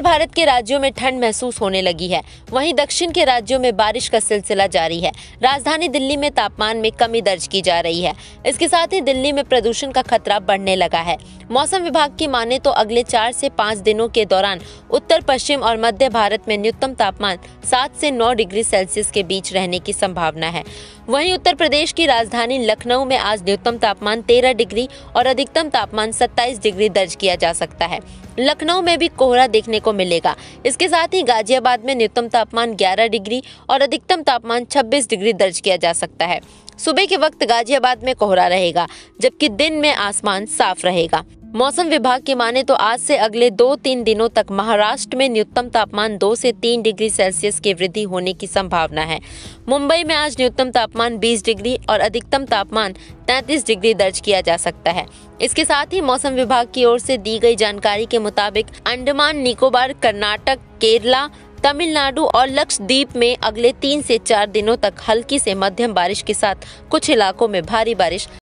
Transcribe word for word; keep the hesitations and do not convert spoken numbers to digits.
भारत के राज्यों में ठंड महसूस होने लगी है, वहीं दक्षिण के राज्यों में बारिश का सिलसिला जारी है। राजधानी दिल्ली में तापमान में कमी दर्ज की जा रही है। इसके साथ ही दिल्ली में प्रदूषण का खतरा बढ़ने लगा है। मौसम विभाग की माने तो अगले चार से पाँच दिनों के दौरान उत्तर पश्चिम और मध्य भारत में न्यूनतम तापमान सात से नौ डिग्री सेल्सियस के बीच रहने की संभावना है। वहीं उत्तर प्रदेश की राजधानी लखनऊ में आज न्यूनतम तापमान तेरह डिग्री और अधिकतम तापमान सत्ताईस डिग्री दर्ज किया जा सकता है। लखनऊ में भी कोहरा देखने को मिलेगा। इसके साथ ही गाजियाबाद में न्यूनतम तापमान ग्यारह डिग्री और अधिकतम तापमान छब्बीस डिग्री दर्ज किया जा सकता है। सुबह के वक्त गाजियाबाद में कोहरा रहेगा, जबकि दिन में आसमान साफ रहेगा। मौसम विभाग की माने तो आज से अगले दो तीन दिनों तक महाराष्ट्र में न्यूनतम तापमान दो से तीन डिग्री सेल्सियस की वृद्धि होने की संभावना है। मुंबई में आज न्यूनतम तापमान बीस डिग्री और अधिकतम तापमान तैंतीस डिग्री दर्ज किया जा सकता है। इसके साथ ही मौसम विभाग की ओर से दी गई जानकारी के मुताबिक अंडमान निकोबार, कर्नाटक, केरला, तमिलनाडु और लक्षद्वीप में अगले तीन से चार दिनों तक हल्की से मध्यम बारिश के साथ कुछ इलाकों में भारी बारिश